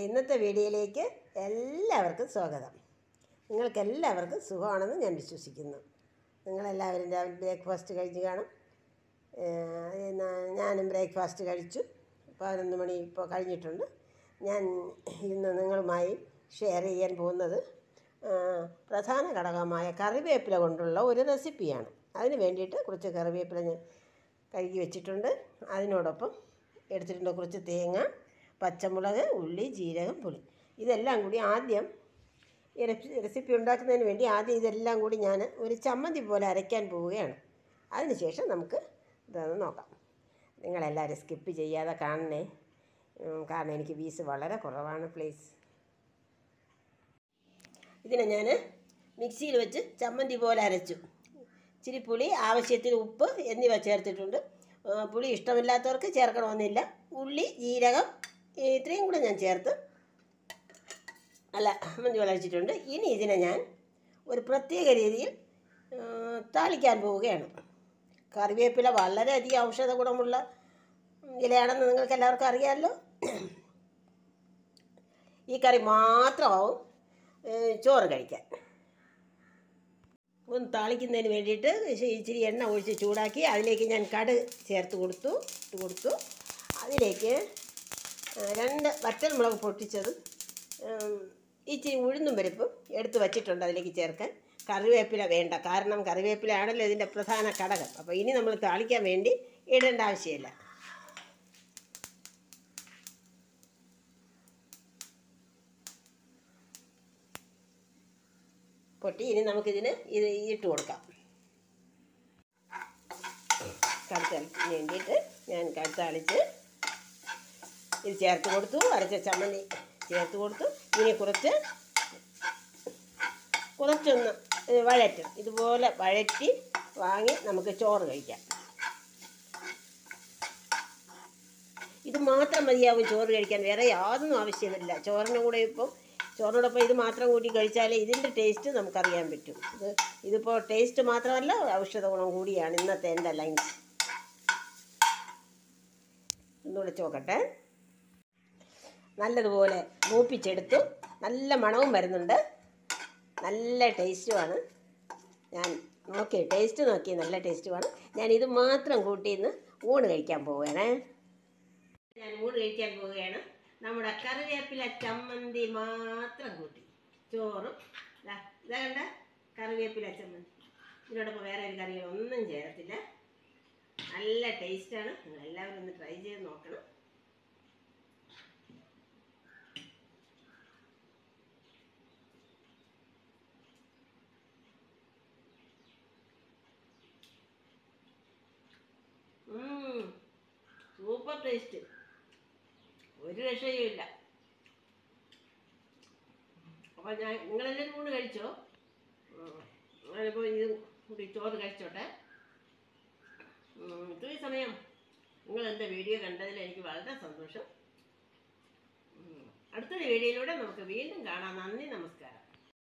ഇന്നത്തെ വീഡിയോയിലേക്ക് എല്ലാവർക്കും സ്വാഗതം. നിങ്ങൾക്കെല്ലാവർക്കും സുഖമാണെന്ന് ഞാൻ വിശ്വസിക്കുന്നു. നിങ്ങളെല്ലാവരും രാവിലെ ബ്രേക്ക്ഫാസ്റ്റ് കഴിച്ച് കാണും. ഞാനും ബ്രേക്ക്ഫാസ്റ്റ് കഴിച്ചു. 11 മണി ഇപ്പോൾ കഴിഞ്ഞിട്ടുണ്ട്. ഞാൻ ഇന്ന് നിങ്ങളുമായി ഷെയർ ചെയ്യാൻ പോകുന്നത് പ്രധാന ഘടകമായ കറിവേപ്പില കൊണ്ടുള്ള ഒരു റെസിപ്പിയാണ്. അതിന് വേണ്ടിയിട്ട് കുറച്ച് കറിവേപ്പില ഞാൻ കഴുകി വെച്ചിട്ടുണ്ട്. അതിനോടൊപ്പം എടുത്തിട്ടുണ്ട് കുറച്ച് തേങ്ങ, പച്ചമുളക്, ഉള്ളി, ജീരകം, പുളി. ഇതെല്ലാം കൂടി ആദ്യം ഈ റെസിപ്പി ഉണ്ടാക്കുന്നതിന് വേണ്ടി ആദ്യം ഇതെല്ലാം കൂടി ഞാൻ ഒരു ചമ്മന്തി പോലെ അരയ്ക്കാൻ പോവുകയാണ്. അതിനുശേഷം നമുക്ക് ഇതൊന്ന് നോക്കാം. നിങ്ങളെല്ലാവരും സ്കിപ്പ് ചെയ്യാതെ കാണണേ, കാരണം എനിക്ക് വീസ് വളരെ കുറവാണ്. പ്ലീസ്. ഇതിനെ ഞാൻ മിക്സിയിൽ വെച്ച് ചമ്മന്തി പോലെ അരച്ചു. ഇച്ചിരി പുളി, ആവശ്യത്തിന് ഉപ്പ് എന്നിവ ചേർത്തിട്ടുണ്ട്. പുളി ഇഷ്ടമില്ലാത്തവർക്ക് ചേർക്കണമെന്നില്ല. ഉള്ളി, ജീരകം ഇത്രയും കൂടെ ഞാൻ ചേർത്ത് ചമ്മന്തി പോലെ അരച്ചിട്ടുണ്ട്. ഇനി ഇതിനെ ഞാൻ ഒരു പ്രത്യേക രീതിയിൽ താളിക്കാൻ പോവുകയാണ്. കറിവേപ്പില വളരെയധികം ഔഷധ ഗുണമുള്ള ഇലയാണെന്ന് നിങ്ങൾക്ക് എല്ലാവർക്കും അറിയാമല്ലോ. ഈ കറി മാത്രമാവും ചോറ് കഴിക്കാൻ. ഒന്ന് താളിക്കുന്നതിന് വേണ്ടിയിട്ട് ഇച്ചിരി എണ്ണ ഒഴിച്ച് ചൂടാക്കി അതിലേക്ക് ഞാൻ കടുക് ചേർത്ത് കൊടുത്തു. അതിലേക്ക് 2 വറ്റൽമുളക് പൊട്ടിച്ചതും ഇച്ചിരി ഉഴുന്നും പരിപ്പും എടുത്ത് വച്ചിട്ടുണ്ട് അതിലേക്ക് ചേർക്കാൻ. കറിവേപ്പില വേണ്ട, കാരണം കറിവേപ്പില ആണല്ലോ ഇതിൻ്റെ പ്രധാന ഘടകം. അപ്പോൾ ഇനി നമ്മൾ താളിക്കാൻ വേണ്ടി ഇടേണ്ട ആവശ്യമില്ല. പൊട്ടി. ഇനി നമുക്കിതിന് ഇട്ട് കൊടുക്കാം. കടുത്തളിക്ക് വേണ്ടിയിട്ട് ഞാൻ കടുത്തളിച്ച് ഇത് ചേർത്ത് കൊടുത്തു. അരച്ച ചമ്മന്തി ചേർത്ത് കൊടുത്തു. ഇനി കുറച്ചൊന്ന് വഴറ്റും. ഇതുപോലെ വഴറ്റി വാങ്ങി നമുക്ക് ചോറ് കഴിക്കാം. ഇത് മാത്രം മതിയാവും ചോറ് കഴിക്കാൻ, വേറെ യാതൊന്നും ആവശ്യമില്ല. ചോറിനോടൊപ്പം ഇത് മാത്രം കൂട്ടി കഴിച്ചാലേ ഇതിൻ്റെ ടേസ്റ്റ് നമുക്കറിയാൻ പറ്റും. ഇതിപ്പോൾ ടേസ്റ്റ് മാത്രമല്ല, ഔഷധ ഗുണം കൂടിയാണ് ഇന്നത്തെ എൻ്റെ ലഞ്ച്. ഒന്നുകൂടെ ചോക്കട്ടെ. നല്ലതുപോലെ മൂപ്പിച്ചെടുത്തു. നല്ല മണവും വരുന്നുണ്ട്, നല്ല ടേസ്റ്റുമാണ്. ഞാൻ ടേസ്റ്റ് നോക്കി, നല്ല ടേസ്റ്റുമാണ്. ഞാൻ ഇത് മാത്രം കൂട്ടി ഇന്ന് ഊണ് കഴിക്കാൻ പോവുകയാണ്. നമ്മുടെ കറിവേപ്പില ചമ്മന്തി മാത്രം കൂട്ടി ചോറും ഇതാ കണ്ട കറിവേപ്പില ചമ്മന്തി. ഇതിനോടൊപ്പം വേറെ ഒരു കറികളൊന്നും ചേർത്തില്ല. നല്ല ടേസ്റ്റാണ്. നിങ്ങളെല്ലാവരും ഒന്ന് ട്രൈ ചെയ്ത് നോക്കണം. സൂപ്പർ ടേസ്റ്റ്, ഒരു രക്ഷയുമില്ല. അപ്പോൾ നിങ്ങളെല്ലാവരും ഊണ് കഴിച്ചോ? ഞാനിപ്പോൾ ഇത് കൂടി ചോറ് കഴിച്ചോട്ടെ. ഇത്രയും സമയം നിങ്ങൾ എൻ്റെ വീഡിയോ കണ്ടതിൽ എനിക്ക് വളരെ സന്തോഷം. അടുത്തൊരു വീഡിയോയിലൂടെ നമുക്ക് വീണ്ടും കാണാം. നന്ദി, നമസ്കാരം.